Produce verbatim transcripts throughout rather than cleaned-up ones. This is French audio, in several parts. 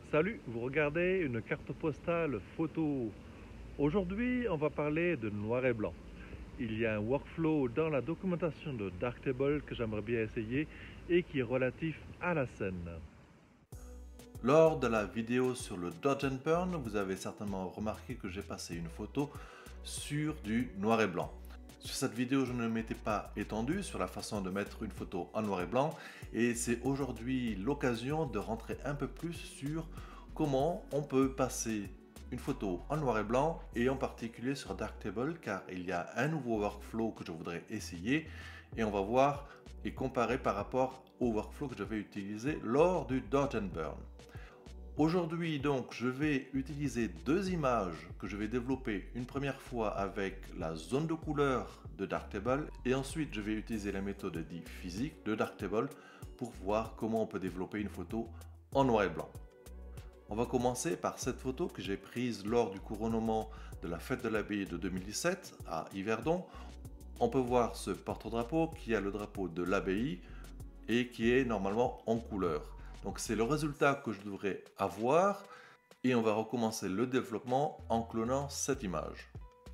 Salut, vous regardez une carte postale photo. Aujourd'hui, on va parler de noir et blanc. Il y a un workflow dans la documentation de Darktable que j'aimerais bien essayer et qui est relatif à la scène. Lors de la vidéo sur le Dodge and Burn, vous avez certainement remarqué que j'ai passé une photo sur du noir et blanc. Sur cette vidéo, je ne m'étais pas étendu sur la façon de mettre une photo en noir et blanc et c'est aujourd'hui l'occasion de rentrer un peu plus sur comment on peut passer une photo en noir et blanc et en particulier sur Darktable car il y a un nouveau workflow que je voudrais essayer et on va voir et comparer par rapport au workflow que j'avais utilisé lors du Dodge and Burn. Aujourd'hui donc je vais utiliser deux images que je vais développer une première fois avec la zone de couleur de Darktable et ensuite je vais utiliser la méthode dite physique de Darktable pour voir comment on peut développer une photo en noir et blanc. On va commencer par cette photo que j'ai prise lors du couronnement de la fête de l'abbaye de deux mille dix-sept à Yverdon. On peut voir ce porte-drapeau qui a le drapeau de l'abbaye et qui est normalement en couleur. Donc c'est le résultat que je devrais avoir et on va recommencer le développement en clonant cette image.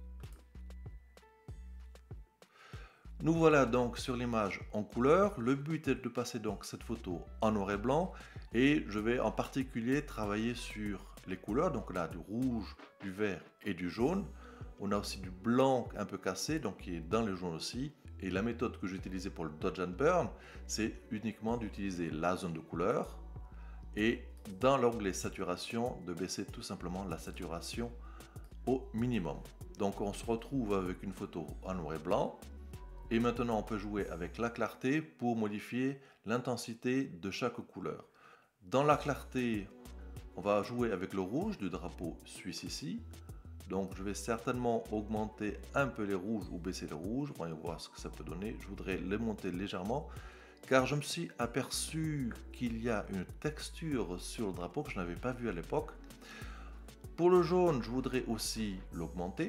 Nous voilà donc sur l'image en couleur. Le but est de passer donc cette photo en noir et blanc et je vais en particulier travailler sur les couleurs. Donc là du rouge, du vert et du jaune. On a aussi du blanc un peu cassé donc qui est dans le jaune aussi. Et la méthode que j'ai utilisée pour le Dodge and Burn, c'est uniquement d'utiliser la zone de couleur et dans l'onglet saturation, de baisser tout simplement la saturation au minimum. Donc on se retrouve avec une photo en noir et blanc. Et maintenant on peut jouer avec la clarté pour modifier l'intensité de chaque couleur. Dans la clarté, on va jouer avec le rouge du drapeau suisse ici. Donc je vais certainement augmenter un peu les rouges ou baisser les rouges. On va voir ce que ça peut donner. Je voudrais les monter légèrement car je me suis aperçu qu'il y a une texture sur le drapeau que je n'avais pas vu à l'époque. Pour le jaune, je voudrais aussi l'augmenter.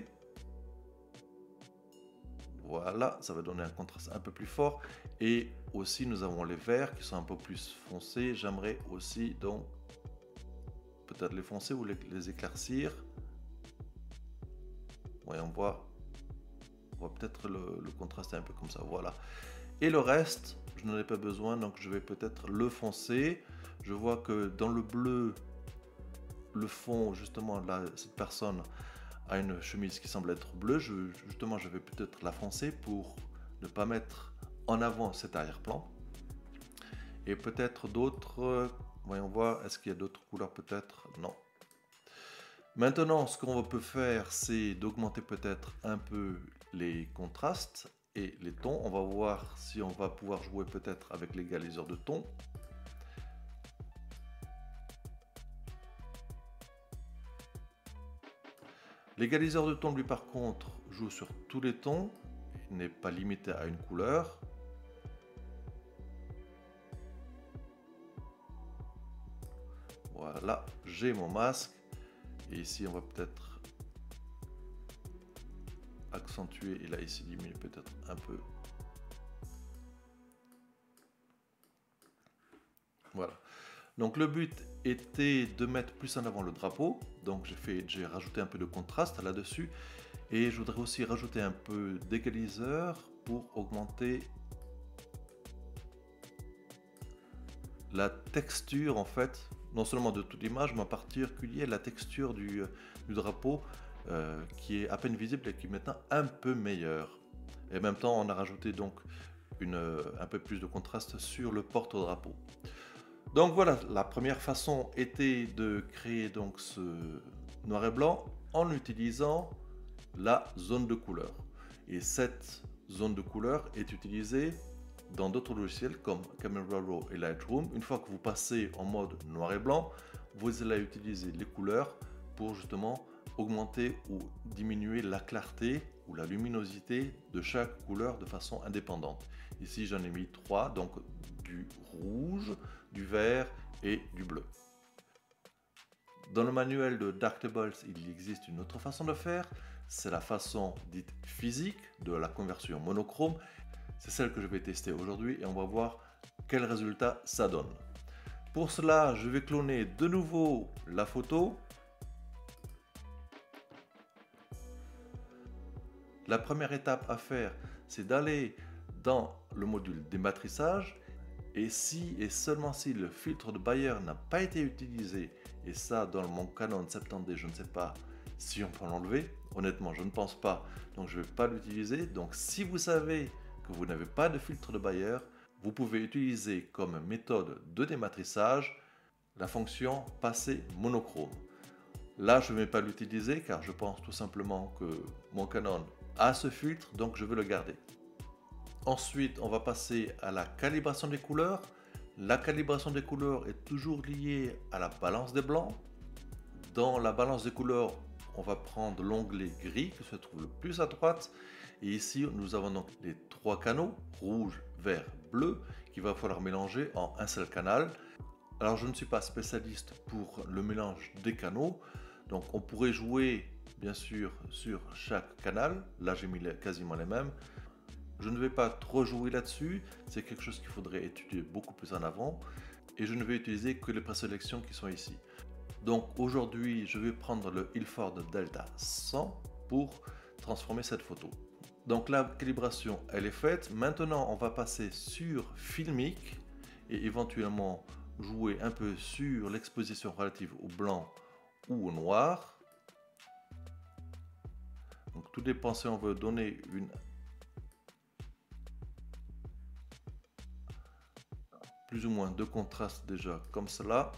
Voilà, ça va donner un contraste un peu plus fort. Et aussi nous avons les verts qui sont un peu plus foncés. J'aimerais aussi donc peut-être les foncer ou les, les éclaircir. Voyons voir. On va peut-être le, le contraster un peu comme ça, voilà. Et le reste, je n'en ai pas besoin, donc je vais peut-être le foncer. Je vois que dans le bleu, le fond, justement, là, cette personne a une chemise qui semble être bleue. Je, justement, je vais peut-être la foncer pour ne pas mettre en avant cet arrière-plan. Et peut-être d'autres, voyons voir, est-ce qu'il y a d'autres couleurs peut-être? Non. Maintenant, ce qu'on peut faire, c'est d'augmenter peut-être un peu les contrastes et les tons. On va voir si on va pouvoir jouer peut-être avec l'égaliseur de tons. L'égaliseur de tons, lui, par contre, joue sur tous les tons. Il n'est pas limité à une couleur. Voilà, j'ai mon masque. Et ici, on va peut-être accentuer et là, ici, diminuer peut-être un peu. Voilà. Donc, le but était de mettre plus en avant le drapeau. Donc, j'ai fait, j'ai rajouté un peu de contraste là-dessus. Et je voudrais aussi rajouter un peu d'égaliseur pour augmenter la texture, en fait, non seulement de toute l'image, mais en particulier la texture du, du drapeau euh, qui est à peine visible et qui est maintenant un peu meilleure. Et en même temps, on a rajouté donc une, un peu plus de contraste sur le porte-drapeau. Donc voilà, la première façon était de créer donc ce noir et blanc en utilisant la zone de couleur. Et cette zone de couleur est utilisée dans d'autres logiciels comme Camera Raw et Lightroom. Une fois que vous passez en mode noir et blanc, vous allez utiliser les couleurs pour justement augmenter ou diminuer la clarté ou la luminosité de chaque couleur de façon indépendante. Ici j'en ai mis trois, donc du rouge, du vert et du bleu. Dans le manuel de Darktable, il existe une autre façon de faire, c'est la façon dite physique de la conversion monochrome. C'est celle que je vais tester aujourd'hui et on va voir quel résultat ça donne. Pour cela, je vais cloner de nouveau la photo. La première étape à faire, c'est d'aller dans le module dématrissage. Et si et seulement si le filtre de Bayer n'a pas été utilisé, et ça dans mon Canon soixante-dix D, je ne sais pas si on peut l'enlever, honnêtement je ne pense pas, donc je ne vais pas l'utiliser. Donc si vous savez que vous n'avez pas de filtre de Bayer, vous pouvez utiliser comme méthode de dématrissage la fonction passer monochrome. Là je ne vais pas l'utiliser car je pense tout simplement que mon Canon a ce filtre, donc je veux le garder. Ensuite, on va passer à la calibration des couleurs. La calibration des couleurs est toujours liée à la balance des blancs. Dans la balance des couleurs, on va prendre l'onglet gris qui se trouve le plus à droite. Et ici, nous avons donc les trois canaux, rouge, vert, bleu, qu'il va falloir mélanger en un seul canal. Alors, je ne suis pas spécialiste pour le mélange des canaux. Donc, on pourrait jouer, bien sûr, sur chaque canal. Là, j'ai mis quasiment les mêmes. Je ne vais pas trop jouer là-dessus, c'est quelque chose qu'il faudrait étudier beaucoup plus en avant. Et je ne vais utiliser que les présélections qui sont ici. Donc aujourd'hui, je vais prendre le Ilford Delta cent pour transformer cette photo. Donc la calibration, elle est faite. Maintenant, on va passer sur Filmic et éventuellement jouer un peu sur l'exposition relative au blanc ou au noir. Donc tout dépend si on veut donner une plus ou moins de contraste déjà comme cela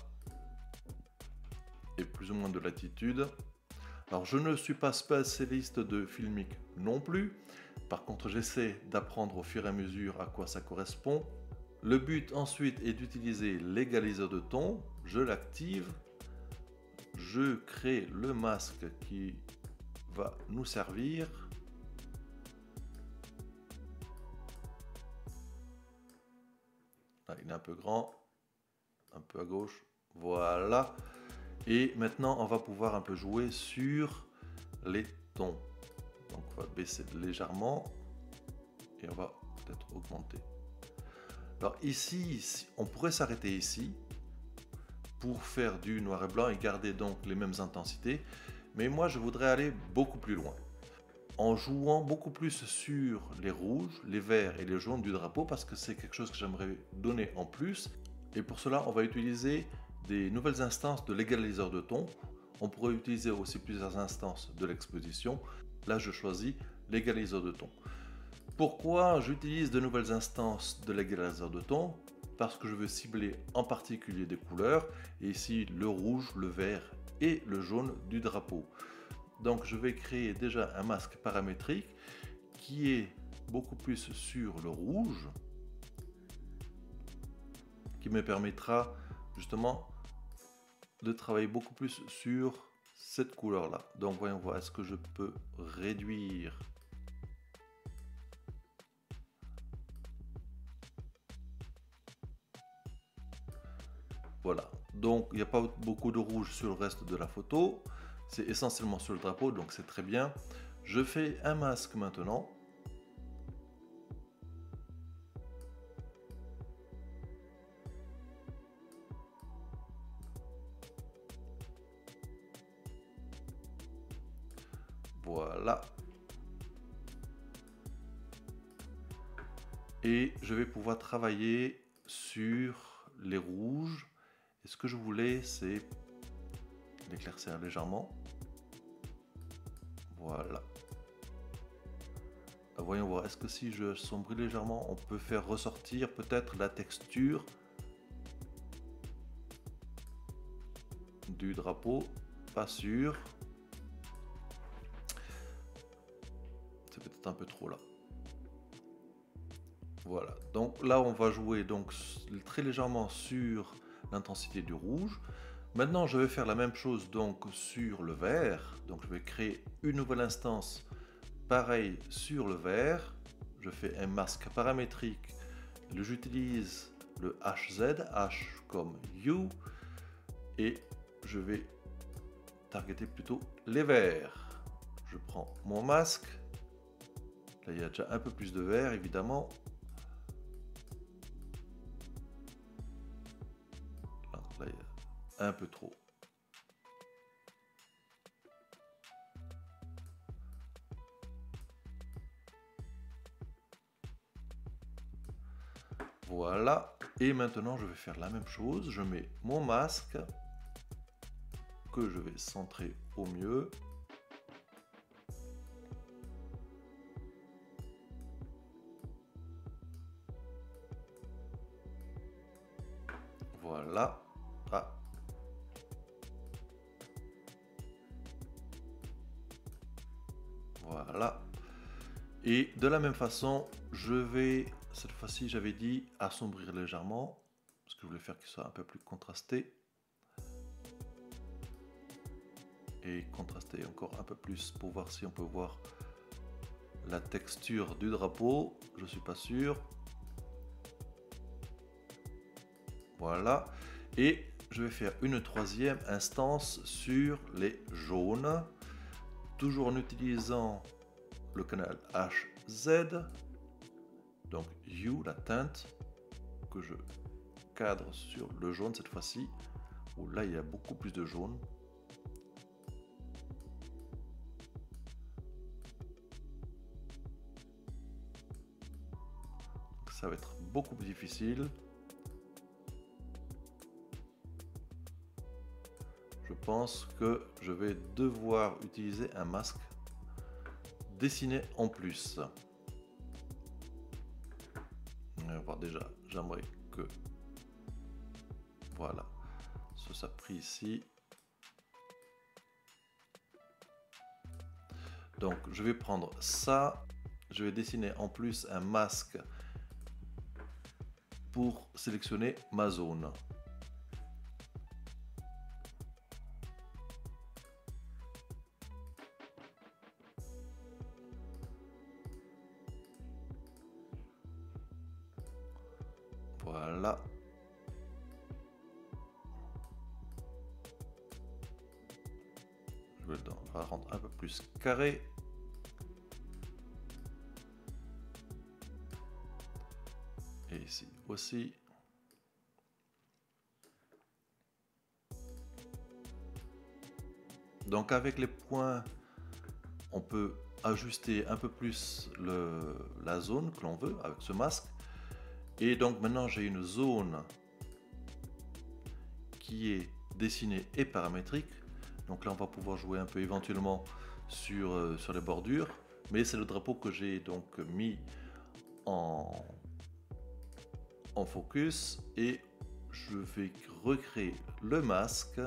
et plus ou moins de latitude. Alors je ne suis pas spécialiste de Filmic non plus, par contre j'essaie d'apprendre au fur et à mesure à quoi ça correspond. Le but ensuite est d'utiliser l'égaliseur de ton, je l'active, je crée le masque qui va nous servir. Là, il est un peu grand, un peu à gauche, voilà. Et maintenant, on va pouvoir un peu jouer sur les tons. Donc, on va baisser légèrement et on va peut-être augmenter. Alors ici, on pourrait s'arrêter ici pour faire du noir et blanc et garder donc les mêmes intensités. Mais moi, je voudrais aller beaucoup plus loin, en jouant beaucoup plus sur les rouges, les verts et les jaunes du drapeau, parce que c'est quelque chose que j'aimerais donner en plus. Et pour cela, on va utiliser des nouvelles instances de l'égaliseur de ton. On pourrait utiliser aussi plusieurs instances de l'exposition. Là, je choisis l'égaliseur de ton. Pourquoi j'utilise de nouvelles instances de l'égaliseur de ton? Parce que je veux cibler en particulier des couleurs, et ici le rouge, le vert et le jaune du drapeau. Donc je vais créer déjà un masque paramétrique qui est beaucoup plus sur le rouge, qui me permettra justement de travailler beaucoup plus sur cette couleur là. Donc voyons voir, est-ce que je peux réduire? Voilà, donc il n'y a pas beaucoup de rouge sur le reste de la photo, c'est essentiellement sur le drapeau, donc c'est très bien. Je fais un masque maintenant. Voilà. Et je vais pouvoir travailler sur les rouges. Et ce que je voulais, c'est l'éclaircir légèrement. Voilà. Voyons voir, est-ce que si je sombris légèrement, on peut faire ressortir peut-être la texture du drapeau? Pas sûr. C'est peut-être un peu trop là. Voilà, donc là on va jouer donc très légèrement sur l'intensité du rouge. Maintenant je vais faire la même chose donc sur le vert. Donc je vais créer une nouvelle instance pareil sur le vert. Je fais un masque paramétrique. J'utilise le H Z, H comme You, et je vais targeter plutôt les verts. Je prends mon masque. Là il y a déjà un peu plus de vert évidemment. un peu trop. Voilà, et maintenant je vais faire la même chose, je mets mon masque que je vais centrer au mieux. Voilà. Ah. Voilà. Et de la même façon, je vais, cette fois-ci j'avais dit assombrir légèrement, parce que je voulais faire qu'il soit un peu plus contrasté. Et contraster encore un peu plus pour voir si on peut voir la texture du drapeau. Je suis pas sûr. Voilà. Et je vais faire une troisième instance sur les jaunes, toujours en utilisant le canal H Z, donc Hue, la teinte, que je cadre sur le jaune cette fois-ci, où là il y a beaucoup plus de jaune. Ça va être beaucoup plus difficile. Je pense que je vais devoir utiliser un masque dessiné en plus. On va voir déjà, j'aimerais que voilà, ce soit pris ici. Donc je vais prendre ça, je vais dessiner en plus un masque pour sélectionner ma zone. Voilà. Je vais le rendre un peu plus carré. Et ici aussi. Donc avec les points, on peut ajuster un peu plus le, la zone que l'on veut avec ce masque. Et donc maintenant j'ai une zone qui est dessinée et paramétrique. Donc là on va pouvoir jouer un peu éventuellement sur, euh, sur les bordures. Mais c'est le drapeau que j'ai donc mis en, en focus. Et je vais recréer le masque.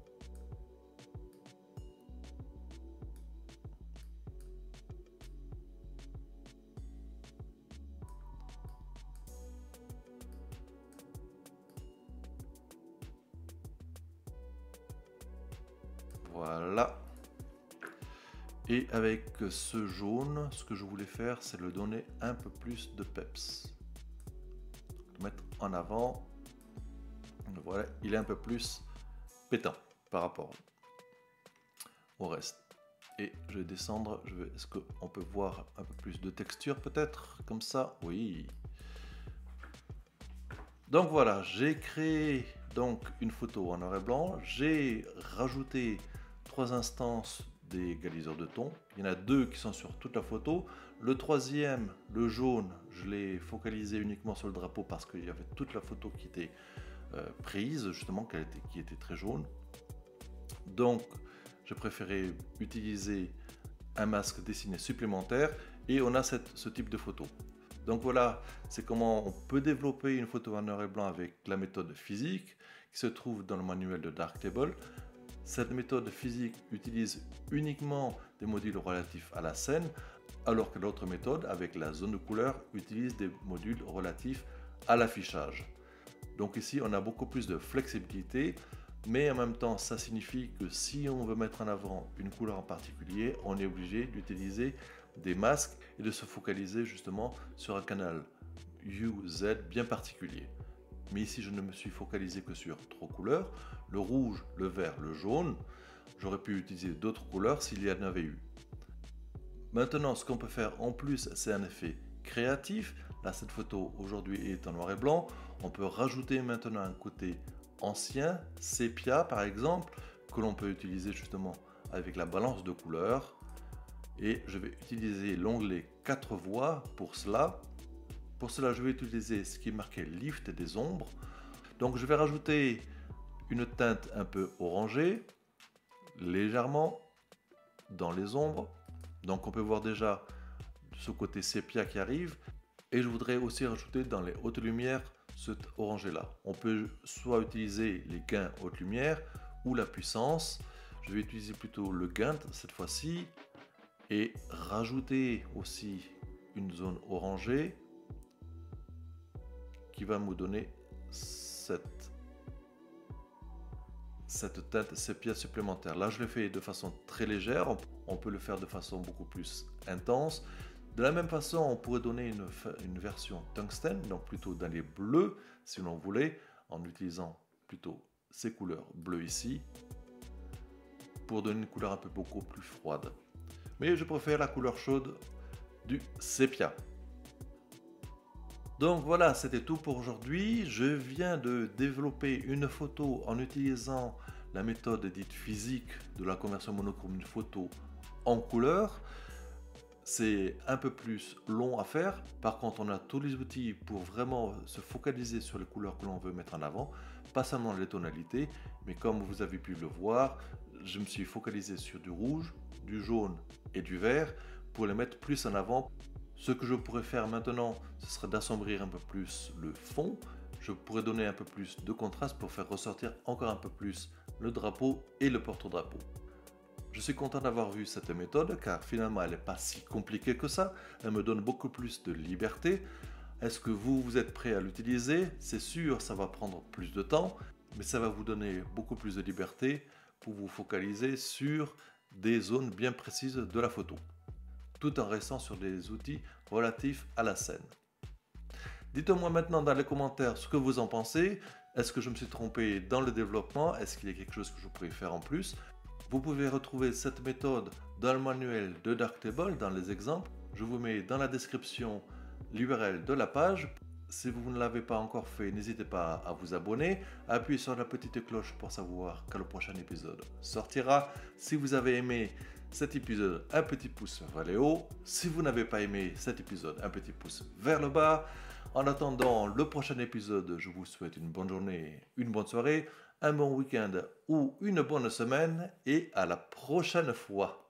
Voilà. Et avec ce jaune, ce que je voulais faire, c'est le donner un peu plus de peps. Le mettre en avant. Voilà, il est un peu plus pétant par rapport au reste. Et je vais descendre. Je vais, est-ce qu'on peut voir un peu plus de texture peut-être? Comme ça, oui. Donc voilà, j'ai créé donc une photo en noir et blanc. J'ai rajouté trois instances d'égaliseur de ton. Il y en a deux qui sont sur toute la photo. Le troisième, le jaune, je l'ai focalisé uniquement sur le drapeau parce qu'il y avait toute la photo qui était euh, prise, justement, qui était, qui était très jaune. Donc, j'ai préféré utiliser un masque dessiné supplémentaire et on a cette, ce type de photo. Donc voilà, c'est comment on peut développer une photo en noir et blanc avec la méthode physique qui se trouve dans le manuel de Darktable. Cette méthode physique utilise uniquement des modules relatifs à la scène, alors que l'autre méthode, avec la zone de couleur, utilise des modules relatifs à l'affichage. Donc ici, on a beaucoup plus de flexibilité, mais en même temps, ça signifie que si on veut mettre en avant une couleur en particulier, on est obligé d'utiliser des masques et de se focaliser justement sur un canal U Z bien particulier. Mais ici, je ne me suis focalisé que sur trois couleurs, le rouge, le vert, le jaune. J'aurais pu utiliser d'autres couleurs s'il y en avait eu. Maintenant, ce qu'on peut faire en plus, c'est un effet créatif. Là, cette photo aujourd'hui est en noir et blanc. On peut rajouter maintenant un côté ancien, sépia par exemple, que l'on peut utiliser justement avec la balance de couleurs. Et je vais utiliser l'onglet quatre voies pour cela. Pour cela, je vais utiliser ce qui est marqué Lift des ombres. Donc je vais rajouter une teinte un peu orangée, légèrement, dans les ombres. Donc on peut voir déjà ce côté sépia qui arrive. Et je voudrais aussi rajouter dans les hautes lumières cet orangé là. On peut soit utiliser les gains haute lumière ou la puissance. Je vais utiliser plutôt le gain cette fois-ci et rajouter aussi une zone orangée qui va me donner cette, cette teinte sépia supplémentaire. Là je le fais de façon très légère, on peut le faire de façon beaucoup plus intense. De la même façon, on pourrait donner une, une version tungstène, donc plutôt dans les bleus, si l'on voulait, en utilisant plutôt ces couleurs bleues ici, pour donner une couleur un peu beaucoup plus froide. Mais je préfère la couleur chaude du sépia. Donc voilà, c'était tout pour aujourd'hui. Je viens de développer une photo en utilisant la méthode dite physique de la conversion monochrome, une photo en couleur. C'est un peu plus long à faire. Par contre, on a tous les outils pour vraiment se focaliser sur les couleurs que l'on veut mettre en avant, pas seulement les tonalités, mais comme vous avez pu le voir, je me suis focalisé sur du rouge, du jaune et du vert pour les mettre plus en avant. Ce que je pourrais faire maintenant, ce serait d'assombrir un peu plus le fond. Je pourrais donner un peu plus de contraste pour faire ressortir encore un peu plus le drapeau et le porte-drapeau. Je suis content d'avoir vu cette méthode car finalement elle n'est pas si compliquée que ça. Elle me donne beaucoup plus de liberté. Est-ce que vous, vous êtes prêt à l'utiliser? C'est sûr, ça va prendre plus de temps, mais ça va vous donner beaucoup plus de liberté pour vous focaliser sur des zones bien précises de la photo, tout en restant sur des outils relatifs à la scène. Dites-moi maintenant dans les commentaires ce que vous en pensez. Est-ce que je me suis trompé dans le développement? Est-ce qu'il y a quelque chose que je pourrais faire en plus? Vous pouvez retrouver cette méthode dans le manuel de Darktable, dans les exemples. Je vous mets dans la description l'U R L de la page. Si vous ne l'avez pas encore fait, n'hésitez pas à vous abonner, appuyez sur la petite cloche pour savoir quand le prochain épisode sortira. Si vous avez aimé cet épisode, un petit pouce vers le haut. Si vous n'avez pas aimé cet épisode, un petit pouce vers le bas. En attendant le prochain épisode, je vous souhaite une bonne journée, une bonne soirée, un bon week-end ou une bonne semaine et à la prochaine fois.